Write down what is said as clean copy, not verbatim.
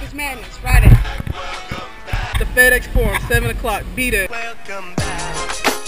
Memphis Madness, Friday. The FedEx Forum, 7 o'clock. Be there. Welcome back.